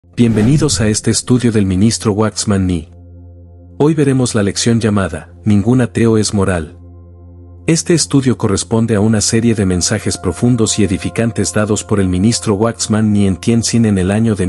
Bienvenidos a este estudio del ministro Waxman Nee. Hoy veremos la lección llamada, Ningún ateo es moral. Este estudio corresponde a una serie de mensajes profundos y edificantes dados por el ministro Waxman Nee en Tianjin en el año de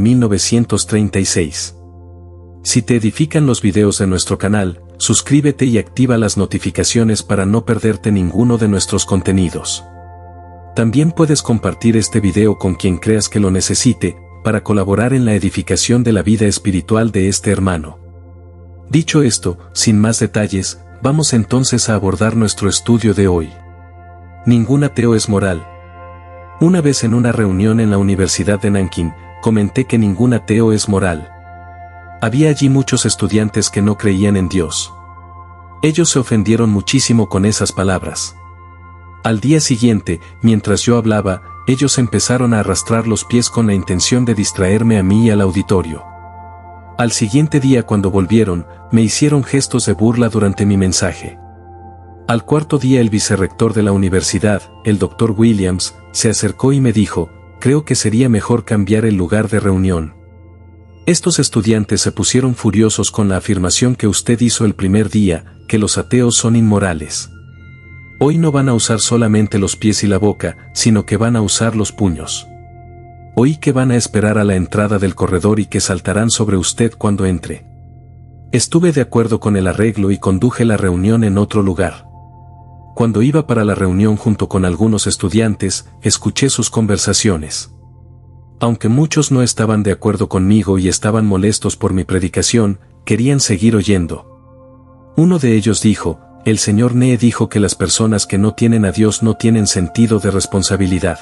1936. Si te edifican los videos de nuestro canal, suscríbete y activa las notificaciones para no perderte ninguno de nuestros contenidos. También puedes compartir este video con quien creas que lo necesite, para colaborar en la edificación de la vida espiritual de este hermano. Dicho esto, sin más detalles, vamos entonces a abordar nuestro estudio de hoy. Ningún ateo es moral. Una vez en una reunión en la Universidad de Nankín, comenté que ningún ateo es moral. Había allí muchos estudiantes que no creían en Dios. Ellos se ofendieron muchísimo con esas palabras. Al día siguiente, mientras yo hablaba, ellos empezaron a arrastrar los pies con la intención de distraerme a mí y al auditorio. Al siguiente día cuando volvieron, me hicieron gestos de burla durante mi mensaje. Al cuarto día el vicerrector de la universidad, el Dr. Williams, se acercó y me dijo, creo que sería mejor cambiar el lugar de reunión. Estos estudiantes se pusieron furiosos con la afirmación que usted hizo el primer día, que los ateos son inmorales. Hoy no van a usar solamente los pies y la boca, sino que van a usar los puños. Oí que van a esperar a la entrada del corredor y que saltarán sobre usted cuando entre. Estuve de acuerdo con el arreglo y conduje la reunión en otro lugar. Cuando iba para la reunión junto con algunos estudiantes, escuché sus conversaciones. Aunque muchos no estaban de acuerdo conmigo y estaban molestos por mi predicación, querían seguir oyendo. Uno de ellos dijo, el señor Nee dijo que las personas que no tienen a Dios no tienen sentido de responsabilidad.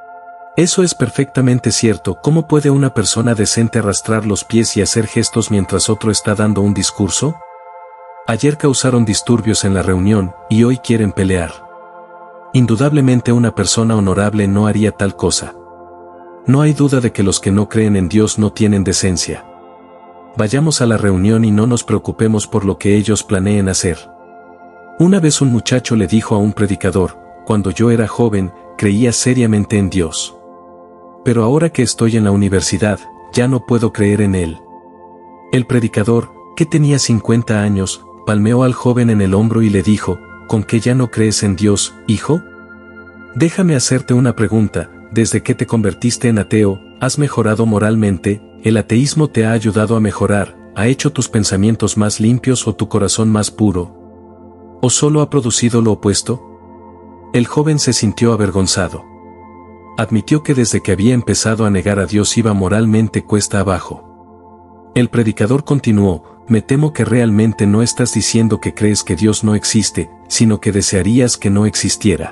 Eso es perfectamente cierto. ¿Cómo puede una persona decente arrastrar los pies y hacer gestos mientras otro está dando un discurso? Ayer causaron disturbios en la reunión, y hoy quieren pelear. Indudablemente una persona honorable no haría tal cosa. No hay duda de que los que no creen en Dios no tienen decencia. Vayamos a la reunión y no nos preocupemos por lo que ellos planeen hacer. Una vez un muchacho le dijo a un predicador, cuando yo era joven, creía seriamente en Dios. Pero ahora que estoy en la universidad, ya no puedo creer en Él. El predicador, que tenía 50 años, palmeó al joven en el hombro y le dijo, ¿con qué ya no crees en Dios, hijo? Déjame hacerte una pregunta, desde que te convertiste en ateo, ¿has mejorado moralmente? ¿El ateísmo te ha ayudado a mejorar, ha hecho tus pensamientos más limpios o tu corazón más puro? ¿O solo ha producido lo opuesto? El joven se sintió avergonzado. Admitió que desde que había empezado a negar a Dios iba moralmente cuesta abajo. El predicador continuó, me temo que realmente no estás diciendo que crees que Dios no existe, sino que desearías que no existiera.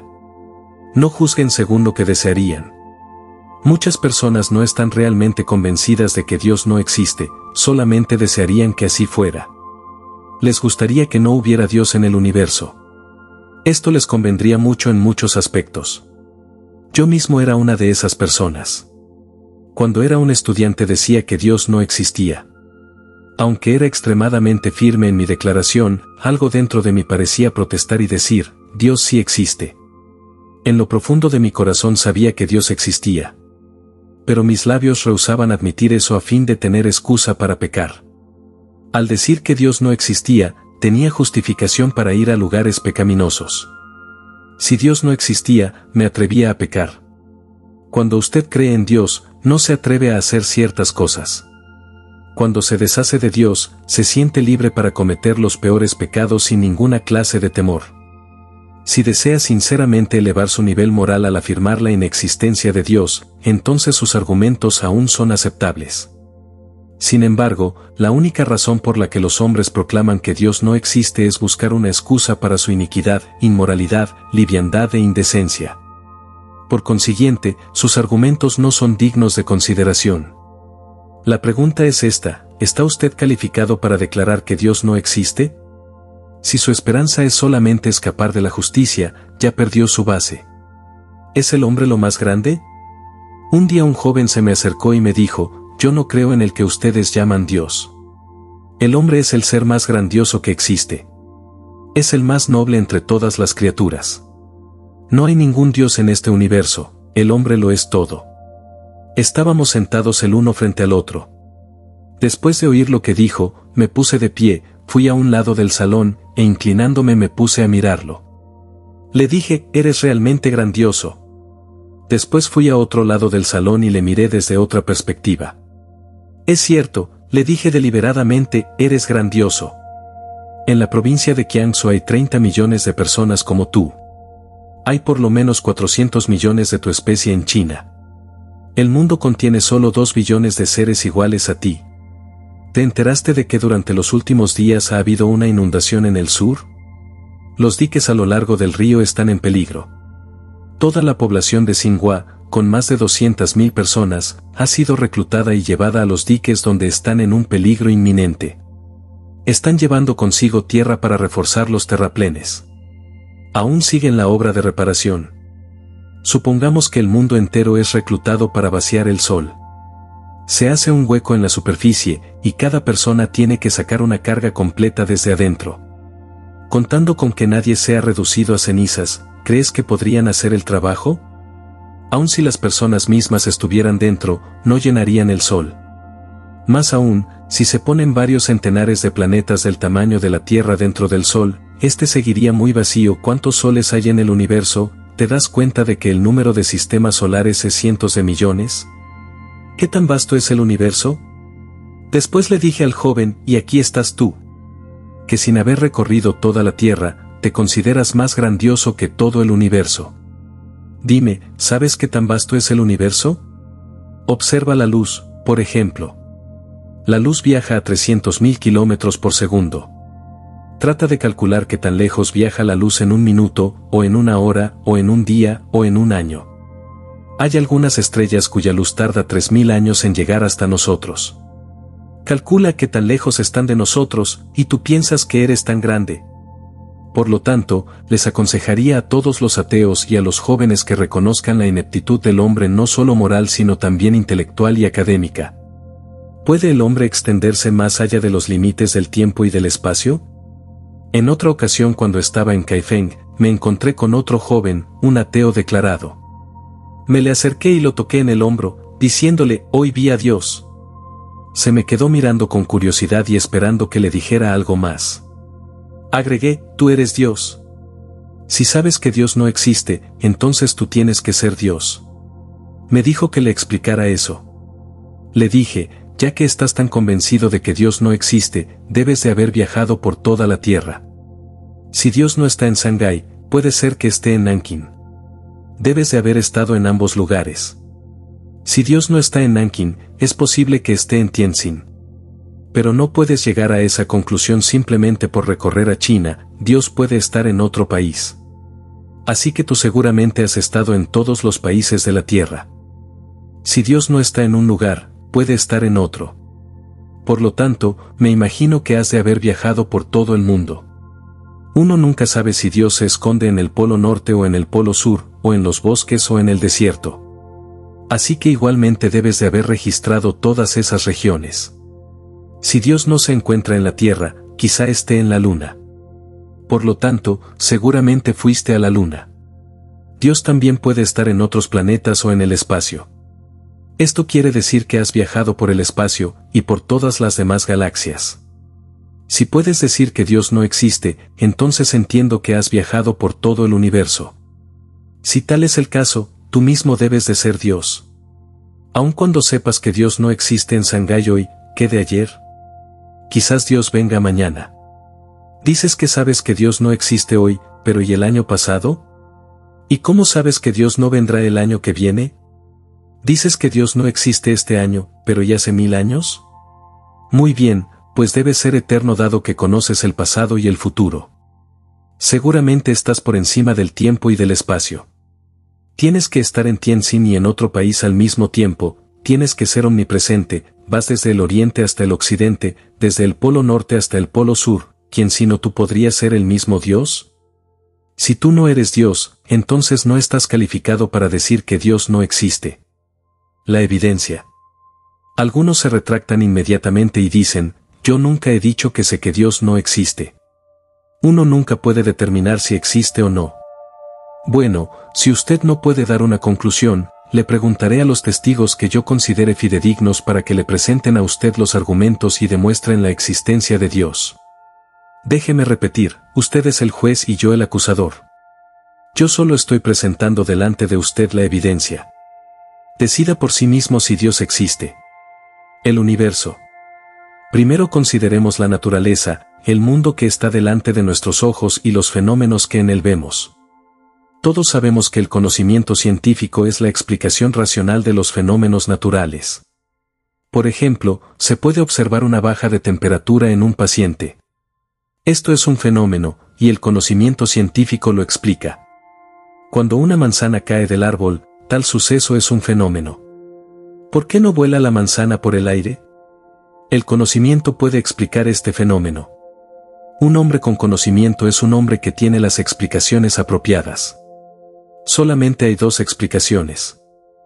No juzguen según lo que desearían. Muchas personas no están realmente convencidas de que Dios no existe, solamente desearían que así fuera. Les gustaría que no hubiera Dios en el universo. Esto les convendría mucho en muchos aspectos. Yo mismo era una de esas personas. Cuando era un estudiante decía que Dios no existía. Aunque era extremadamente firme en mi declaración, algo dentro de mí parecía protestar y decir, Dios sí existe. En lo profundo de mi corazón sabía que Dios existía. Pero mis labios rehusaban admitir eso a fin de tener excusa para pecar. Al decir que Dios no existía, tenía justificación para ir a lugares pecaminosos. Si Dios no existía, me atrevía a pecar. Cuando usted cree en Dios, no se atreve a hacer ciertas cosas. Cuando se deshace de Dios, se siente libre para cometer los peores pecados sin ninguna clase de temor. Si desea sinceramente elevar su nivel moral al afirmar la inexistencia de Dios, entonces sus argumentos aún son aceptables. Sin embargo, la única razón por la que los hombres proclaman que Dios no existe es buscar una excusa para su iniquidad, inmoralidad, liviandad e indecencia. Por consiguiente, sus argumentos no son dignos de consideración. La pregunta es esta, ¿está usted calificado para declarar que Dios no existe? Si su esperanza es solamente escapar de la justicia, ya perdió su base. ¿Es el hombre lo más grande? Un día un joven se me acercó y me dijo, yo no creo en el que ustedes llaman Dios. El hombre es el ser más grandioso que existe. Es el más noble entre todas las criaturas. No hay ningún Dios en este universo, el hombre lo es todo. Estábamos sentados el uno frente al otro. Después de oír lo que dijo, me puse de pie, fui a un lado del salón, e inclinándome me puse a mirarlo. Le dije, eres realmente grandioso. Después fui a otro lado del salón y le miré desde otra perspectiva. Es cierto, le dije deliberadamente, eres grandioso. En la provincia de Jiangsu hay 30 millones de personas como tú. Hay por lo menos 400 millones de tu especie en China. El mundo contiene solo 2 billones de seres iguales a ti. ¿Te enteraste de que durante los últimos días ha habido una inundación en el sur? Los diques a lo largo del río están en peligro. Toda la población de Xinhua, con más de 200.000 personas, ha sido reclutada y llevada a los diques donde están en un peligro inminente. Están llevando consigo tierra para reforzar los terraplenes. Aún siguen la obra de reparación. Supongamos que el mundo entero es reclutado para vaciar el sol. Se hace un hueco en la superficie, y cada persona tiene que sacar una carga completa desde adentro. Contando con que nadie sea reducido a cenizas, ¿crees que podrían hacer el trabajo? Aun si las personas mismas estuvieran dentro, no llenarían el sol. Más aún, si se ponen varios centenares de planetas del tamaño de la Tierra dentro del Sol, este seguiría muy vacío. ¿Cuántos soles hay en el universo? ¿Te das cuenta de que el número de sistemas solares es cientos de millones? ¿Qué tan vasto es el universo? Después le dije al joven, y aquí estás tú. Que sin haber recorrido toda la Tierra, te consideras más grandioso que todo el universo. Dime, ¿sabes qué tan vasto es el universo? Observa la luz, por ejemplo. La luz viaja a 300.000 kilómetros por segundo. Trata de calcular qué tan lejos viaja la luz en un minuto, o en una hora, o en un día, o en un año. Hay algunas estrellas cuya luz tarda 3.000 años en llegar hasta nosotros. Calcula qué tan lejos están de nosotros, y tú piensas que eres tan grande. Por lo tanto, les aconsejaría a todos los ateos y a los jóvenes que reconozcan la ineptitud del hombre no solo moral sino también intelectual y académica. ¿Puede el hombre extenderse más allá de los límites del tiempo y del espacio? En otra ocasión cuando estaba en Kaifeng, me encontré con otro joven, un ateo declarado. Me le acerqué y lo toqué en el hombro, diciéndole, hoy vi a Dios. Se me quedó mirando con curiosidad y esperando que le dijera algo más. Agregué, tú eres Dios. Si sabes que Dios no existe, entonces tú tienes que ser Dios. Me dijo que le explicara eso. Le dije, ya que estás tan convencido de que Dios no existe, debes de haber viajado por toda la Tierra. Si Dios no está en Shanghái, puede ser que esté en Nankín. Debes de haber estado en ambos lugares. Si Dios no está en Nankín, es posible que esté en Tianjin. Pero no puedes llegar a esa conclusión simplemente por recorrer a China, Dios puede estar en otro país. Así que tú seguramente has estado en todos los países de la Tierra. Si Dios no está en un lugar, puede estar en otro. Por lo tanto, me imagino que has de haber viajado por todo el mundo. Uno nunca sabe si Dios se esconde en el Polo Norte o en el Polo Sur, o en los bosques o en el desierto. Así que igualmente debes de haber registrado todas esas regiones. Si Dios no se encuentra en la Tierra, quizá esté en la Luna. Por lo tanto, seguramente fuiste a la Luna. Dios también puede estar en otros planetas o en el espacio. Esto quiere decir que has viajado por el espacio, y por todas las demás galaxias. Si puedes decir que Dios no existe, entonces entiendo que has viajado por todo el universo. Si tal es el caso, tú mismo debes de ser Dios. Aun cuando sepas que Dios no existe en Shanghái hoy, ¿qué de ayer? Quizás Dios venga mañana. Dices que sabes que Dios no existe hoy, pero ¿y el año pasado? ¿Y cómo sabes que Dios no vendrá el año que viene? Dices que Dios no existe este año, pero ¿y hace 1000 años? Muy bien, pues debes ser eterno dado que conoces el pasado y el futuro. Seguramente estás por encima del tiempo y del espacio. Tienes que estar en Tianjin y en otro país al mismo tiempo, tienes que ser omnipresente, vas desde el oriente hasta el occidente, desde el polo norte hasta el polo sur, ¿quién sino tú podría ser el mismo Dios? Si tú no eres Dios, entonces no estás calificado para decir que Dios no existe. La evidencia. Algunos se retractan inmediatamente y dicen, yo nunca he dicho que sé que Dios no existe. Uno nunca puede determinar si existe o no. Bueno, si usted no puede dar una conclusión, le preguntaré a los testigos que yo considere fidedignos para que le presenten a usted los argumentos y demuestren la existencia de Dios. Déjeme repetir, usted es el juez y yo el acusador. Yo solo estoy presentando delante de usted la evidencia. Decida por sí mismo si Dios existe. El universo. Primero consideremos la naturaleza, el mundo que está delante de nuestros ojos y los fenómenos que en él vemos. Todos sabemos que el conocimiento científico es la explicación racional de los fenómenos naturales. Por ejemplo, se puede observar una baja de temperatura en un paciente. Esto es un fenómeno, y el conocimiento científico lo explica. Cuando una manzana cae del árbol, tal suceso es un fenómeno. ¿Por qué no vuela la manzana por el aire? El conocimiento puede explicar este fenómeno. Un hombre con conocimiento es un hombre que tiene las explicaciones apropiadas. Solamente hay dos explicaciones.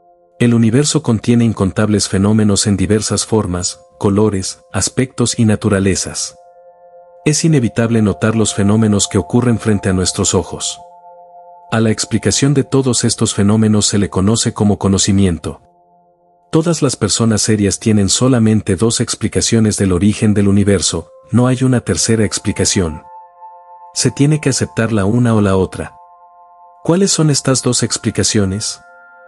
El universo contiene incontables fenómenos en diversas formas, colores, aspectos y naturalezas. Es inevitable notar los fenómenos que ocurren frente a nuestros ojos. A la explicación de todos estos fenómenos se le conoce como conocimiento. Todas las personas serias tienen solamente dos explicaciones del origen del universo, no hay una tercera explicación. Se tiene que aceptar la una o la otra. ¿Cuáles son estas dos explicaciones?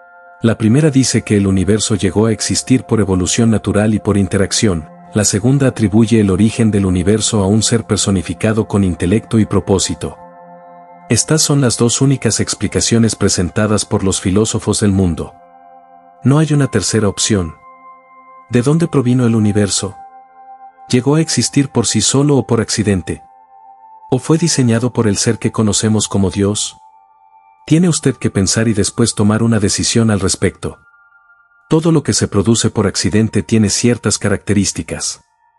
La primera dice que el universo llegó a existir por evolución natural y por interacción. La segunda atribuye el origen del universo a un ser personificado con intelecto y propósito. Estas son las dos únicas explicaciones presentadas por los filósofos del mundo. No hay una tercera opción. ¿De dónde provino el universo? ¿Llegó a existir por sí solo o por accidente? ¿O fue diseñado por el ser que conocemos como Dios? Tiene usted que pensar y después tomar una decisión al respecto. Todo lo que se produce por accidente tiene ciertas características.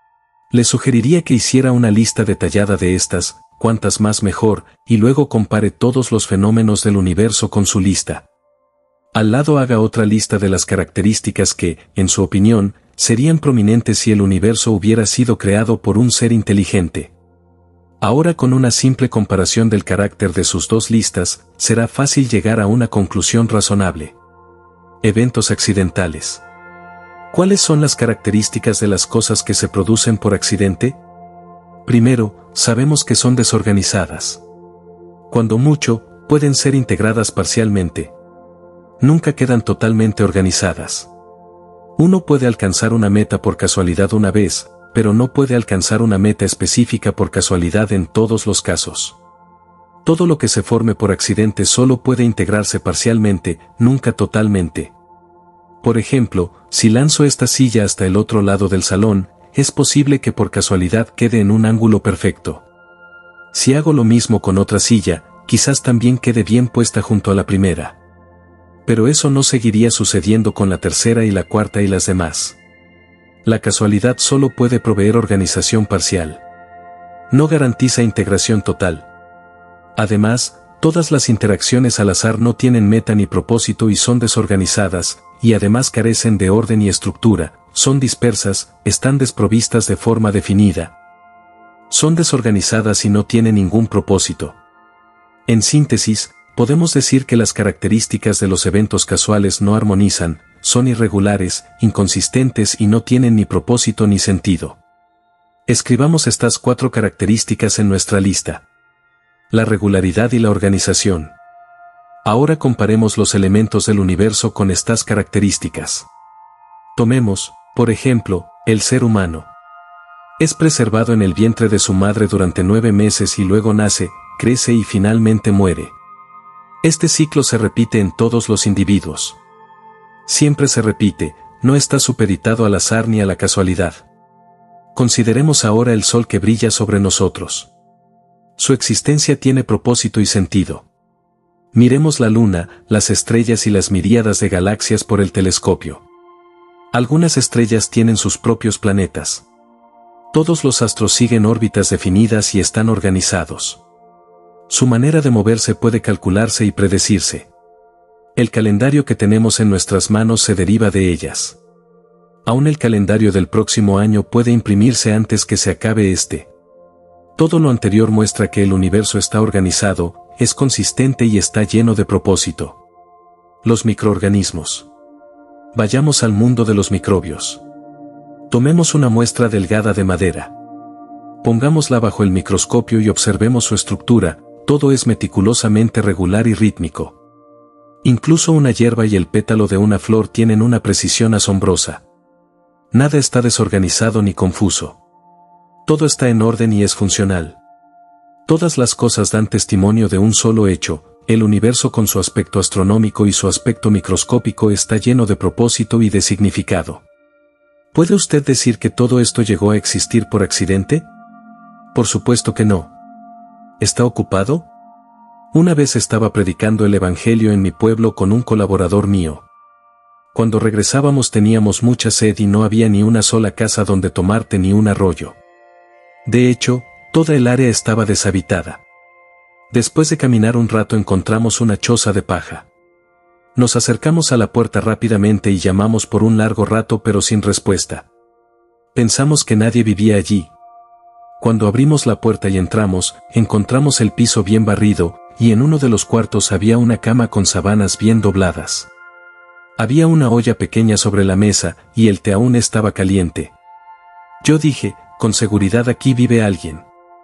Le sugeriría que hiciera una lista detallada de estas, cuantas más mejor, y luego compare todos los fenómenos del universo con su lista. Al lado haga otra lista de las características que, en su opinión, serían prominentes si el universo hubiera sido creado por un ser inteligente. Ahora, con una simple comparación del carácter de sus dos listas, será fácil llegar a una conclusión razonable. Eventos accidentales. ¿Cuáles son las características de las cosas que se producen por accidente? Primero, sabemos que son desorganizadas. Cuando mucho, pueden ser integradas parcialmente. Nunca quedan totalmente organizadas. Uno puede alcanzar una meta por casualidad una vez, pero no puede alcanzar una meta específica por casualidad en todos los casos. Todo lo que se forme por accidente solo puede integrarse parcialmente, nunca totalmente. Por ejemplo, si lanzo esta silla hasta el otro lado del salón, es posible que por casualidad quede en un ángulo perfecto. Si hago lo mismo con otra silla, quizás también quede bien puesta junto a la primera. Pero eso no seguiría sucediendo con la tercera y la cuarta y las demás. La casualidad solo puede proveer organización parcial. No garantiza integración total. Además, todas las interacciones al azar no tienen meta ni propósito y son desorganizadas, y además carecen de orden y estructura, son dispersas, están desprovistas de forma definida. Son desorganizadas y no tienen ningún propósito. En síntesis, podemos decir que las características de los eventos casuales no armonizan, son irregulares, inconsistentes y no tienen ni propósito ni sentido. Escribamos estas cuatro características en nuestra lista. La regularidad y la organización. Ahora comparemos los elementos del universo con estas características. Tomemos, por ejemplo, el ser humano. Es preservado en el vientre de su madre durante 9 meses y luego nace, crece y finalmente muere. Este ciclo se repite en todos los individuos. Siempre se repite, no está supeditado al azar ni a la casualidad. Consideremos ahora el sol que brilla sobre nosotros. Su existencia tiene propósito y sentido. Miremos la luna, las estrellas y las miríadas de galaxias por el telescopio. Algunas estrellas tienen sus propios planetas. Todos los astros siguen órbitas definidas y están organizados. Su manera de moverse puede calcularse y predecirse. El calendario que tenemos en nuestras manos se deriva de ellas. Aún el calendario del próximo año puede imprimirse antes que se acabe este. Todo lo anterior muestra que el universo está organizado, es consistente y está lleno de propósito. Los microorganismos. Vayamos al mundo de los microbios. Tomemos una muestra delgada de madera. Pongámosla bajo el microscopio y observemos su estructura, todo es meticulosamente regular y rítmico. Incluso una hierba y el pétalo de una flor tienen una precisión asombrosa. Nada está desorganizado ni confuso. Todo está en orden y es funcional. Todas las cosas dan testimonio de un solo hecho: el universo con su aspecto astronómico y su aspecto microscópico está lleno de propósito y de significado. ¿Puede usted decir que todo esto llegó a existir por accidente? Por supuesto que no. ¿Está ocupado? Una vez estaba predicando el Evangelio en mi pueblo con un colaborador mío. Cuando regresábamos teníamos mucha sed y no había ni una sola casa donde tomar té ni un arroyo. De hecho, toda el área estaba deshabitada. Después de caminar un rato encontramos una choza de paja. Nos acercamos a la puerta rápidamente y llamamos por un largo rato pero sin respuesta. Pensamos que nadie vivía allí. Cuando abrimos la puerta y entramos, encontramos el piso bien barrido, y en uno de los cuartos había una cama con sábanas bien dobladas. Había una olla pequeña sobre la mesa, y el té aún estaba caliente. Yo dije, con seguridad aquí vive alguien.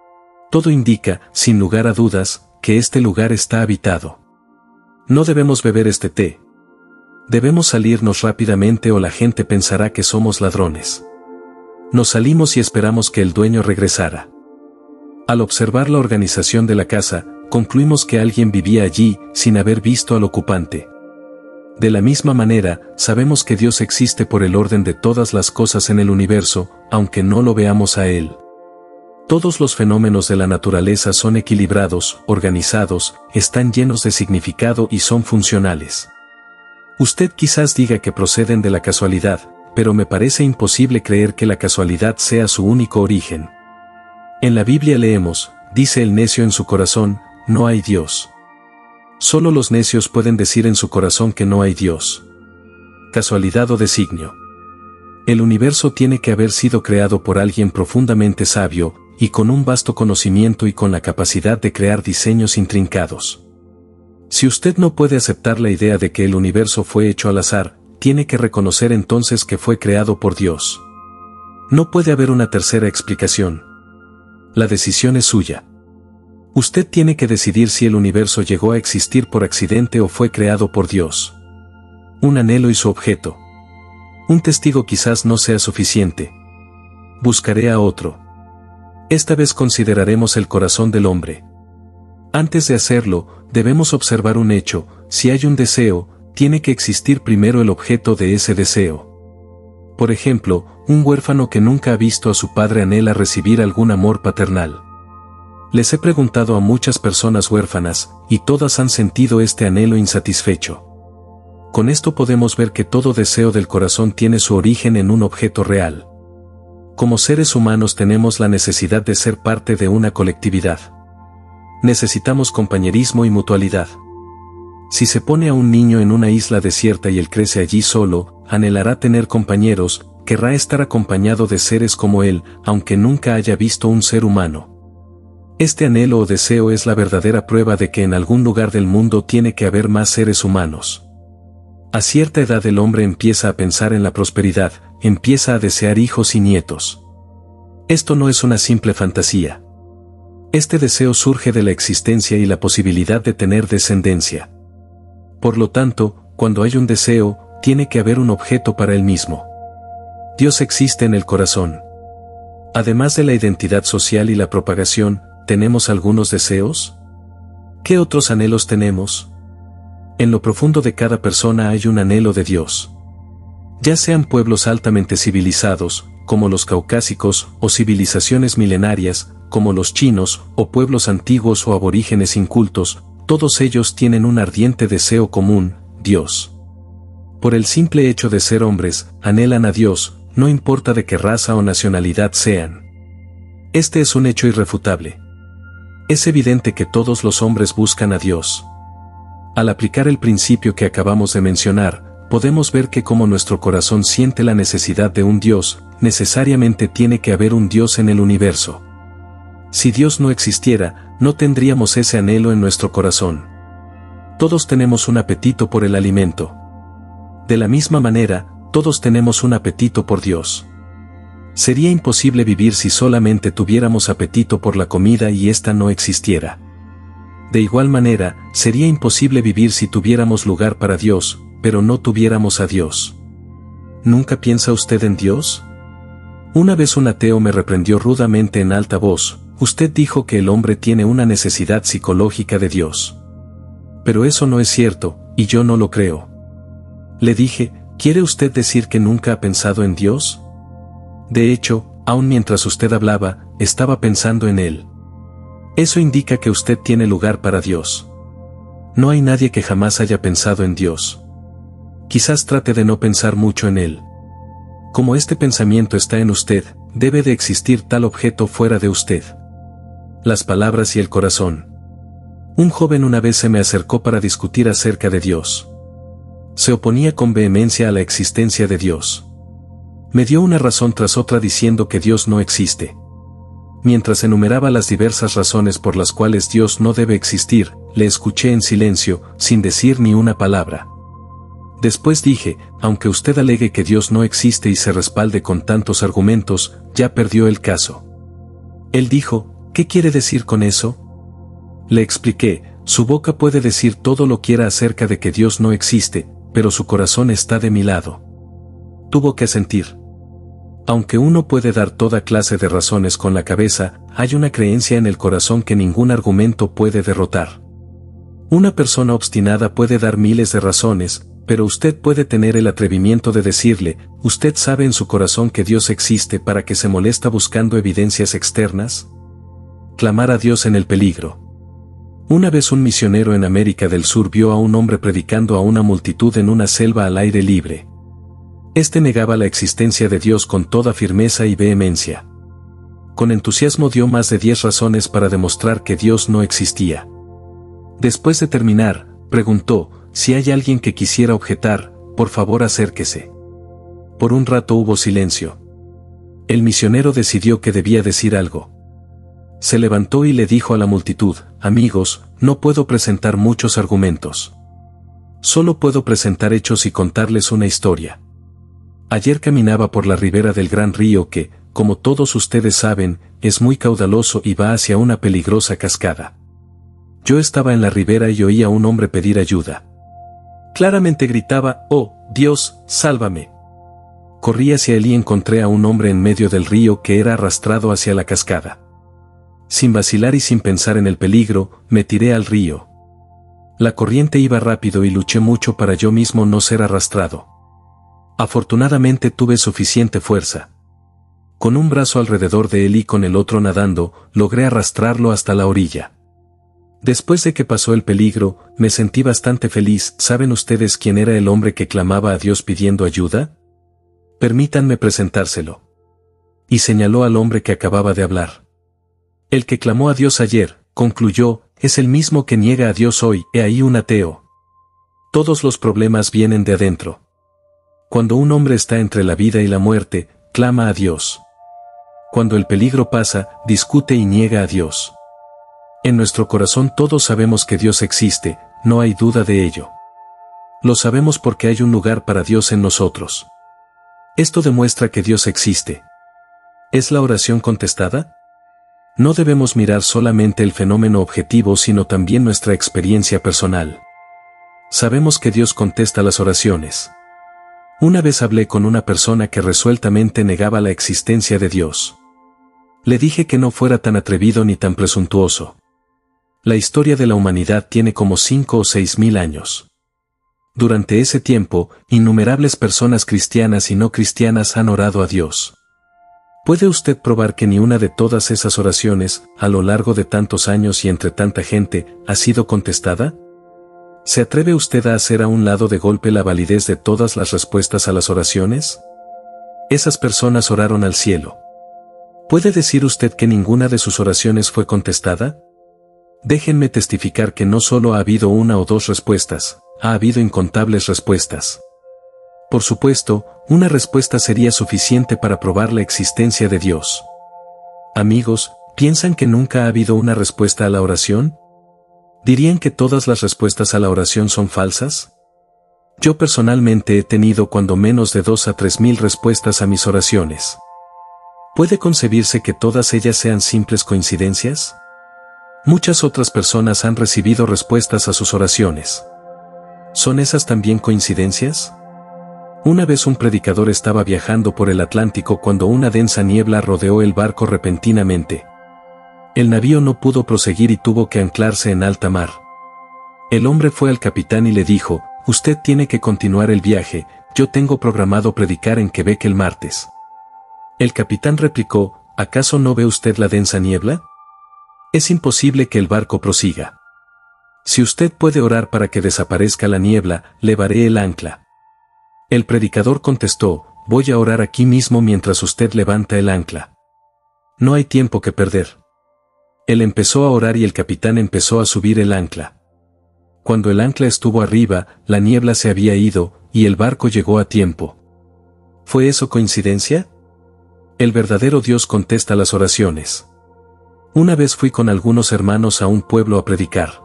Todo indica, sin lugar a dudas, que este lugar está habitado. No debemos beber este té. Debemos salirnos rápidamente o la gente pensará que somos ladrones. Nos salimos y esperamos que el dueño regresara. Al observar la organización de la casa, concluimos que alguien vivía allí, sin haber visto al ocupante. De la misma manera, sabemos que Dios existe por el orden de todas las cosas en el universo, aunque no lo veamos a Él. Todos los fenómenos de la naturaleza son equilibrados, organizados, están llenos de significado y son funcionales. Usted quizás diga que proceden de la casualidad, pero me parece imposible creer que la casualidad sea su único origen. En la Biblia leemos, dice el necio en su corazón, no hay Dios. Solo los necios pueden decir en su corazón que no hay Dios. Casualidad o designio. El universo tiene que haber sido creado por alguien profundamente sabio, y con un vasto conocimiento y con la capacidad de crear diseños intrincados. Si usted no puede aceptar la idea de que el universo fue hecho al azar, tiene que reconocer entonces que fue creado por Dios. No puede haber una tercera explicación. La decisión es suya. Usted tiene que decidir si el universo llegó a existir por accidente o fue creado por Dios. Un anhelo y su objeto. Un testigo quizás no sea suficiente. Buscaré a otro. Esta vez consideraremos el corazón del hombre. Antes de hacerlo, debemos observar un hecho: si hay un deseo, tiene que existir primero el objeto de ese deseo. Por ejemplo, un huérfano que nunca ha visto a su padre anhela recibir algún amor paternal. Les he preguntado a muchas personas huérfanas, y todas han sentido este anhelo insatisfecho. Con esto podemos ver que todo deseo del corazón tiene su origen en un objeto real. Como seres humanos tenemos la necesidad de ser parte de una colectividad. Necesitamos compañerismo y mutualidad. Si se pone a un niño en una isla desierta y él crece allí solo, anhelará tener compañeros, querrá estar acompañado de seres como él, aunque nunca haya visto un ser humano. Este anhelo o deseo es la verdadera prueba de que en algún lugar del mundo tiene que haber más seres humanos. A cierta edad el hombre empieza a pensar en la prosperidad, empieza a desear hijos y nietos. Esto no es una simple fantasía. Este deseo surge de la existencia y la posibilidad de tener descendencia. Por lo tanto, cuando hay un deseo, tiene que haber un objeto para él mismo. Dios existe en el corazón. Además de la identidad social y la propagación, ¿tenemos algunos deseos? ¿Qué otros anhelos tenemos? En lo profundo de cada persona hay un anhelo de Dios. Ya sean pueblos altamente civilizados, como los caucásicos, o civilizaciones milenarias, como los chinos, o pueblos antiguos o aborígenes incultos, todos ellos tienen un ardiente deseo común, Dios. Por el simple hecho de ser hombres, anhelan a Dios, no importa de qué raza o nacionalidad sean. Este es un hecho irrefutable. Es evidente que todos los hombres buscan a Dios. Al aplicar el principio que acabamos de mencionar, podemos ver que como nuestro corazón siente la necesidad de un Dios, necesariamente tiene que haber un Dios en el universo. Si Dios no existiera, no tendríamos ese anhelo en nuestro corazón. Todos tenemos un apetito por el alimento. De la misma manera, todos tenemos un apetito por Dios. Sería imposible vivir si solamente tuviéramos apetito por la comida y ésta no existiera. De igual manera, sería imposible vivir si tuviéramos lugar para Dios, pero no tuviéramos a Dios. ¿Nunca piensa usted en Dios? Una vez un ateo me reprendió rudamente en alta voz: usted dijo que el hombre tiene una necesidad psicológica de Dios. Pero eso no es cierto, y yo no lo creo. Le dije: ¿quiere usted decir que nunca ha pensado en Dios? De hecho, aun mientras usted hablaba, estaba pensando en Él. Eso indica que usted tiene lugar para Dios. No hay nadie que jamás haya pensado en Dios. Quizás trate de no pensar mucho en Él. Como este pensamiento está en usted, debe de existir tal objeto fuera de usted. Las palabras y el corazón. Un joven una vez se me acercó para discutir acerca de Dios. Se oponía con vehemencia a la existencia de Dios. Me dio una razón tras otra diciendo que Dios no existe. Mientras enumeraba las diversas razones por las cuales Dios no debe existir, le escuché en silencio, sin decir ni una palabra. Después dije: aunque usted alegue que Dios no existe y se respalde con tantos argumentos, ya perdió el caso. Él dijo: ¿qué quiere decir con eso? Le expliqué: su boca puede decir todo lo quiera acerca de que Dios no existe, pero su corazón está de mi lado. Tuvo que asentir. Aunque uno puede dar toda clase de razones con la cabeza, hay una creencia en el corazón que ningún argumento puede derrotar. Una persona obstinada puede dar miles de razones, pero usted puede tener el atrevimiento de decirle: ¿usted sabe en su corazón que Dios existe para que se molesta buscando evidencias externas? Clamar a Dios en el peligro. Una vez un misionero en América del Sur vio a un hombre predicando a una multitud en una selva al aire libre. Este negaba la existencia de Dios con toda firmeza y vehemencia. Con entusiasmo dio más de 10 razones para demostrar que Dios no existía. Después de terminar, preguntó: si hay alguien que quisiera objetar, por favor acérquese. Por un rato hubo silencio. El misionero decidió que debía decir algo. Se levantó y le dijo a la multitud: amigos, no puedo presentar muchos argumentos. Solo puedo presentar hechos y contarles una historia. Ayer caminaba por la ribera del gran río que, como todos ustedes saben, es muy caudaloso y va hacia una peligrosa cascada. Yo estaba en la ribera y oí a un hombre pedir ayuda. Claramente gritaba: «¡Oh, Dios, sálvame!». Corrí hacia él y encontré a un hombre en medio del río que era arrastrado hacia la cascada. Sin vacilar y sin pensar en el peligro, me tiré al río. La corriente iba rápido y luché mucho para yo mismo no ser arrastrado. Afortunadamente tuve suficiente fuerza. Con un brazo alrededor de él y con el otro nadando, logré arrastrarlo hasta la orilla. Después de que pasó el peligro, me sentí bastante feliz. ¿Saben ustedes quién era el hombre que clamaba a Dios pidiendo ayuda? Permítanme presentárselo. Y señaló al hombre que acababa de hablar. El que clamó a Dios ayer, concluyó, es el mismo que niega a Dios hoy. He ahí un ateo. Todos los problemas vienen de adentro. Cuando un hombre está entre la vida y la muerte, clama a Dios. Cuando el peligro pasa, discute y niega a Dios. En nuestro corazón todos sabemos que Dios existe, no hay duda de ello. Lo sabemos porque hay un lugar para Dios en nosotros. Esto demuestra que Dios existe. ¿Es la oración contestada? No debemos mirar solamente el fenómeno objetivo sino también nuestra experiencia personal. Sabemos que Dios contesta las oraciones. Una vez hablé con una persona que resueltamente negaba la existencia de Dios. Le dije que no fuera tan atrevido ni tan presuntuoso. La historia de la humanidad tiene como 5 o 6 mil años. Durante ese tiempo, innumerables personas cristianas y no cristianas han orado a Dios. ¿Puede usted probar que ni una de todas esas oraciones, a lo largo de tantos años y entre tanta gente, ha sido contestada? ¿Se atreve usted a hacer a un lado de golpe la validez de todas las respuestas a las oraciones? Esas personas oraron al cielo. ¿Puede decir usted que ninguna de sus oraciones fue contestada? Déjenme testificar que no solo ha habido una o dos respuestas, ha habido incontables respuestas. Por supuesto, una respuesta sería suficiente para probar la existencia de Dios. Amigos, ¿piensan que nunca ha habido una respuesta a la oración? ¿Dirían que todas las respuestas a la oración son falsas? Yo personalmente he tenido cuando menos de 2 a 3 mil respuestas a mis oraciones. ¿Puede concebirse que todas ellas sean simples coincidencias? Muchas otras personas han recibido respuestas a sus oraciones. ¿Son esas también coincidencias? Una vez un predicador estaba viajando por el Atlántico cuando una densa niebla rodeó el barco repentinamente. El navío no pudo proseguir y tuvo que anclarse en alta mar. El hombre fue al capitán y le dijo: «Usted tiene que continuar el viaje, yo tengo programado predicar en Quebec el martes». El capitán replicó: «¿Acaso no ve usted la densa niebla? Es imposible que el barco prosiga. Si usted puede orar para que desaparezca la niebla, levaré el ancla». El predicador contestó: «Voy a orar aquí mismo mientras usted levanta el ancla. No hay tiempo que perder». Él empezó a orar y el capitán empezó a subir el ancla. Cuando el ancla estuvo arriba, la niebla se había ido, y el barco llegó a tiempo. ¿Fue eso coincidencia? El verdadero Dios contesta las oraciones. Una vez fui con algunos hermanos a un pueblo a predicar.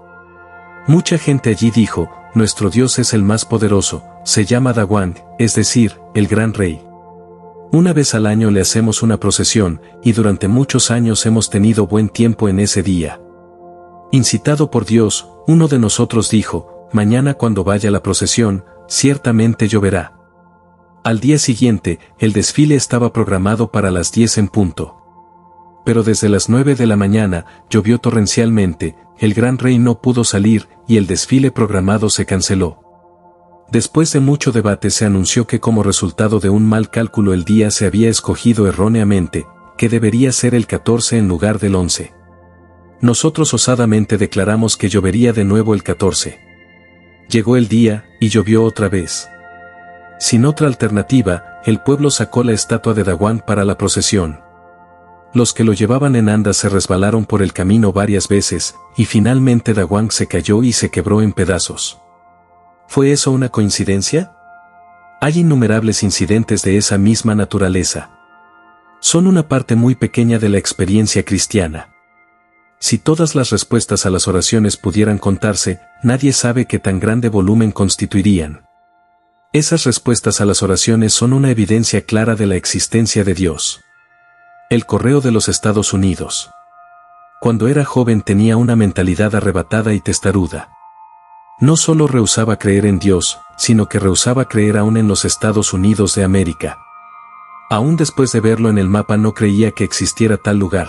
Mucha gente allí dijo: «Nuestro Dios es el más poderoso, se llama Dawang, es decir, el gran rey. Una vez al año le hacemos una procesión, y durante muchos años hemos tenido buen tiempo en ese día». Incitado por Dios, uno de nosotros dijo: «Mañana cuando vaya la procesión, ciertamente lloverá». Al día siguiente, el desfile estaba programado para las 10 en punto. Pero desde las 9 de la mañana, llovió torrencialmente, el gran rey no pudo salir, y el desfile programado se canceló. Después de mucho debate se anunció que como resultado de un mal cálculo el día se había escogido erróneamente, que debería ser el 14 en lugar del 11. Nosotros osadamente declaramos que llovería de nuevo el 14. Llegó el día, y llovió otra vez. Sin otra alternativa, el pueblo sacó la estatua de Dawang para la procesión. Los que lo llevaban en andas se resbalaron por el camino varias veces, y finalmente Dawang se cayó y se quebró en pedazos. ¿Fue eso una coincidencia? Hay innumerables incidentes de esa misma naturaleza. Son una parte muy pequeña de la experiencia cristiana. Si todas las respuestas a las oraciones pudieran contarse, nadie sabe qué tan grande volumen constituirían. Esas respuestas a las oraciones son una evidencia clara de la existencia de Dios. El correo de los Estados Unidos. Cuando era joven tenía una mentalidad arrebatada y testaruda. No solo rehusaba creer en Dios, sino que rehusaba creer aún en los Estados Unidos de América. Aún después de verlo en el mapa no creía que existiera tal lugar.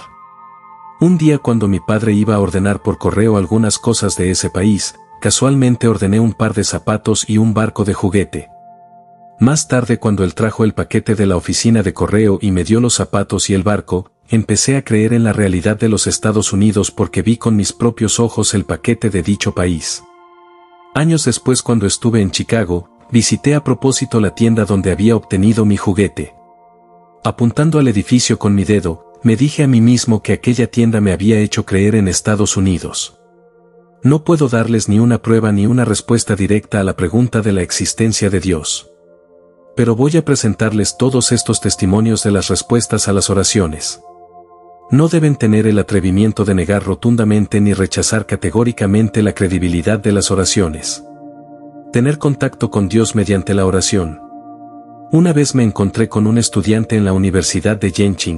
Un día cuando mi padre iba a ordenar por correo algunas cosas de ese país, casualmente ordené un par de zapatos y un barco de juguete. Más tarde cuando él trajo el paquete de la oficina de correo y me dio los zapatos y el barco, empecé a creer en la realidad de los Estados Unidos porque vi con mis propios ojos el paquete de dicho país. Años después cuando estuve en Chicago, visité a propósito la tienda donde había obtenido mi juguete. Apuntando al edificio con mi dedo, me dije a mí mismo que aquella tienda me había hecho creer en Estados Unidos. No puedo darles ni una prueba ni una respuesta directa a la pregunta de la existencia de Dios. Pero voy a presentarles todos estos testimonios de las respuestas a las oraciones. No deben tener el atrevimiento de negar rotundamente ni rechazar categóricamente la credibilidad de las oraciones. Tener contacto con Dios mediante la oración. Una vez me encontré con un estudiante en la Universidad de Yenching.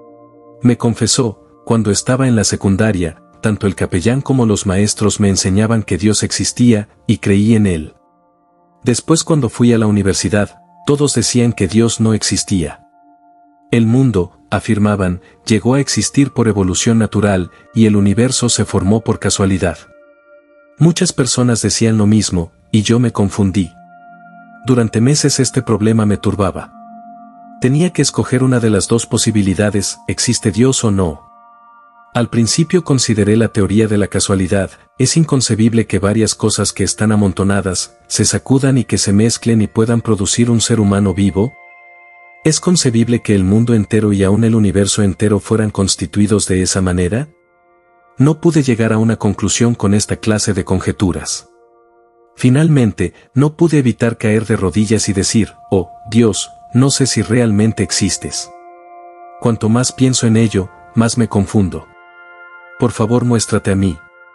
Me confesó: cuando estaba en la secundaria, tanto el capellán como los maestros me enseñaban que Dios existía, y creí en él. Después cuando fui a la universidad, todos decían que Dios no existía. El mundo, afirmaban, llegó a existir por evolución natural, y el universo se formó por casualidad. Muchas personas decían lo mismo, y yo me confundí. Durante meses este problema me turbaba. Tenía que escoger una de las dos posibilidades: ¿existe Dios o no? Al principio consideré la teoría de la casualidad. Es inconcebible que varias cosas que están amontonadas, se sacudan y que se mezclen y puedan producir un ser humano vivo. ¿Es concebible que el mundo entero y aún el universo entero fueran constituidos de esa manera? No pude llegar a una conclusión con esta clase de conjeturas. Finalmente, no pude evitar caer de rodillas y decir: «Oh, Dios, no sé si realmente existes. Cuanto más pienso en ello, más me confundo. Por favor, muéstrate a mí».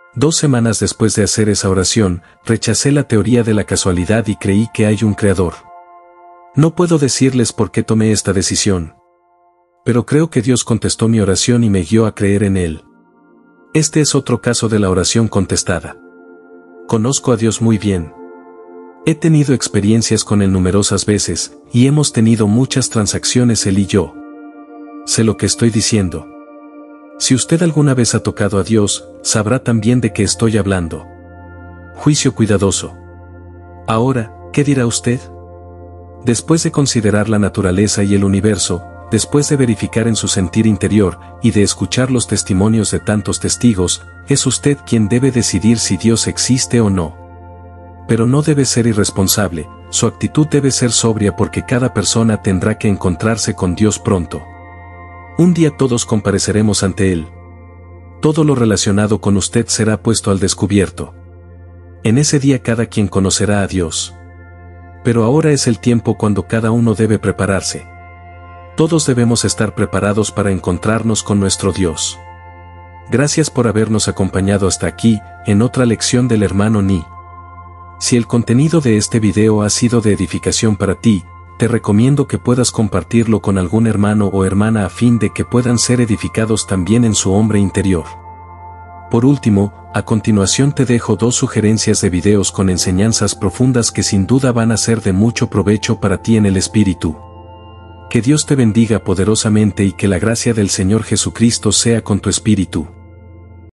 2 semanas después de hacer esa oración, rechacé la teoría de la casualidad y creí que hay un creador. No puedo decirles por qué tomé esta decisión. Pero creo que Dios contestó mi oración y me guió a creer en Él. Este es otro caso de la oración contestada. Conozco a Dios muy bien. He tenido experiencias con Él numerosas veces, y hemos tenido muchas transacciones Él y yo. Sé lo que estoy diciendo. Si usted alguna vez ha tocado a Dios, sabrá también de qué estoy hablando. Juicio cuidadoso. Ahora, ¿qué dirá usted? Después de considerar la naturaleza y el universo, después de verificar en su sentir interior, y de escuchar los testimonios de tantos testigos, es usted quien debe decidir si Dios existe o no. Pero no debe ser irresponsable, su actitud debe ser sobria porque cada persona tendrá que encontrarse con Dios pronto. Un día todos compareceremos ante Él. Todo lo relacionado con usted será puesto al descubierto. En ese día cada quien conocerá a Dios. Pero ahora es el tiempo cuando cada uno debe prepararse. Todos debemos estar preparados para encontrarnos con nuestro Dios. Gracias por habernos acompañado hasta aquí, en otra lección del hermano Ni. Si el contenido de este video ha sido de edificación para ti, te recomiendo que puedas compartirlo con algún hermano o hermana a fin de que puedan ser edificados también en su hombre interior. Por último, a continuación te dejo 2 sugerencias de videos con enseñanzas profundas que sin duda van a ser de mucho provecho para ti en el espíritu. Que Dios te bendiga poderosamente y que la gracia del Señor Jesucristo sea con tu espíritu.